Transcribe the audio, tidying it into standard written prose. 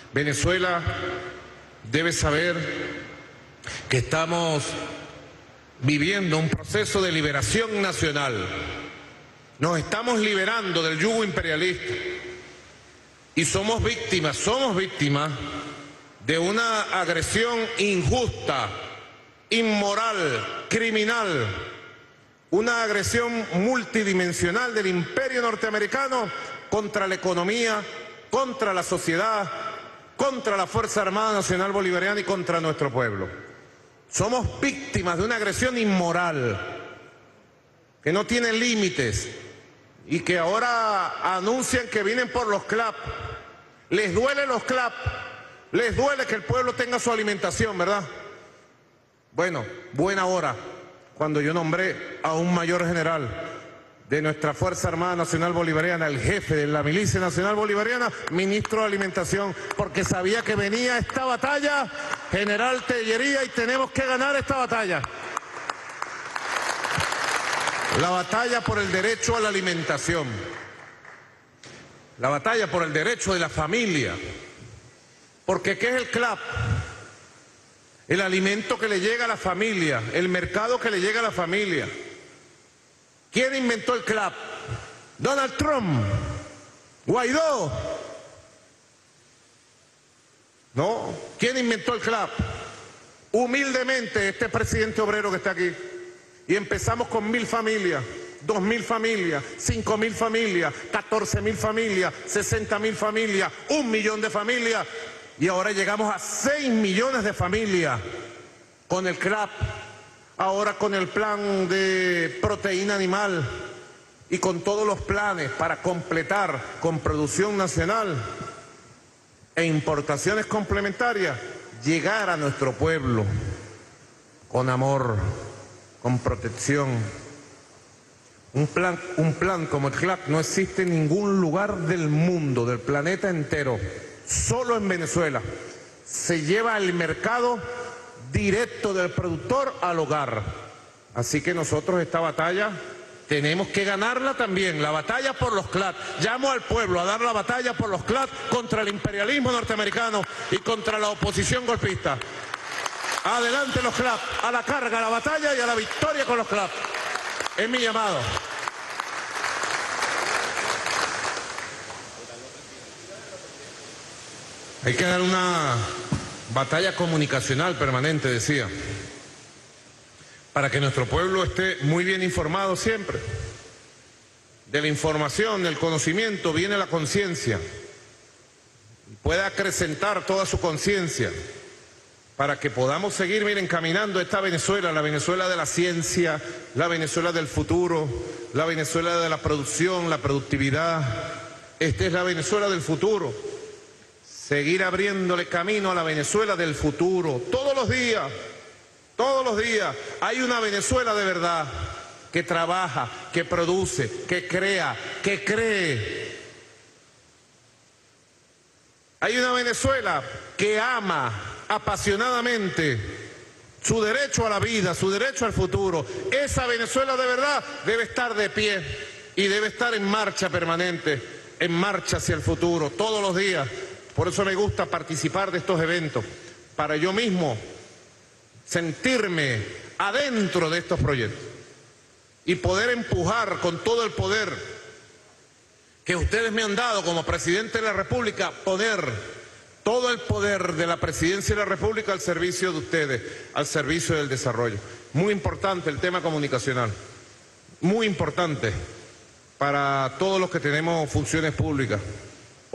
Venezuela debe saber que estamos viviendo un proceso de liberación nacional. Nos estamos liberando del yugo imperialista y somos víctimas de una agresión injusta, inmoral, criminal, una agresión multidimensional del imperio norteamericano contra la economía, contra la sociedad, contra la Fuerza Armada Nacional Bolivariana y contra nuestro pueblo. Somos víctimas de una agresión inmoral que no tiene límites y que ahora anuncian que vienen por los CLAP. Les duele los CLAP, les duele que el pueblo tenga su alimentación, ¿verdad? Bueno, buena hora cuando yo nombré a un mayor general de nuestra Fuerza Armada Nacional Bolivariana, el jefe de la Milicia Nacional Bolivariana, ministro de Alimentación, porque sabía que venía esta batalla, general Tellería, y tenemos que ganar esta batalla. La batalla por el derecho a la alimentación, la batalla por el derecho de la familia, porque ¿qué es el CLAP? El alimento que le llega a la familia, el mercado que le llega a la familia. ¿Quién inventó el CLAP? Donald Trump, Guaidó. No, ¿quién inventó el CLAP? Humildemente este presidente obrero que está aquí. Y empezamos con 1000 familias, 2000 familias, 5000 familias, 14000 familias, 60000 familias, 1 millón de familias. Y ahora llegamos a 6 millones de familias con el CLAP. Ahora con el plan de proteína animal y con todos los planes para completar con producción nacional e importaciones complementarias, llegar a nuestro pueblo con amor, con protección. Un plan como el CLAP no existe en ningún lugar del mundo, del planeta entero, solo en Venezuela. Se lleva el mercado directo del productor al hogar. Así que nosotros esta batalla tenemos que ganarla también, la batalla por los CLAP. Llamo al pueblo a dar la batalla por los CLAP contra el imperialismo norteamericano y contra la oposición golpista. Adelante los CLAP, a la carga, a la batalla y a la victoria con los CLAP. Es mi llamado. Hay que dar una batalla comunicacional permanente, decía, para que nuestro pueblo esté muy bien informado siempre. De la información, del conocimiento, viene la conciencia. Pueda acrecentar toda su conciencia para que podamos seguir, miren, caminando esta Venezuela, la Venezuela de la ciencia, la Venezuela del futuro, la Venezuela de la producción, la productividad. Esta es la Venezuela del futuro. Seguir abriéndole camino a la Venezuela del futuro. Todos los días hay una Venezuela de verdad que trabaja, que produce, que crea, que cree. Hay una Venezuela que ama apasionadamente su derecho a la vida, su derecho al futuro. Esa Venezuela de verdad debe estar de pie y debe estar en marcha permanente, en marcha hacia el futuro, todos los días. Por eso me gusta participar de estos eventos, para yo mismo sentirme adentro de estos proyectos y poder empujar con todo el poder que ustedes me han dado como presidente de la República, poner todo el poder de la presidencia de la República al servicio de ustedes, al servicio del desarrollo. Muy importante el tema comunicacional, muy importante para todos los que tenemos funciones públicas.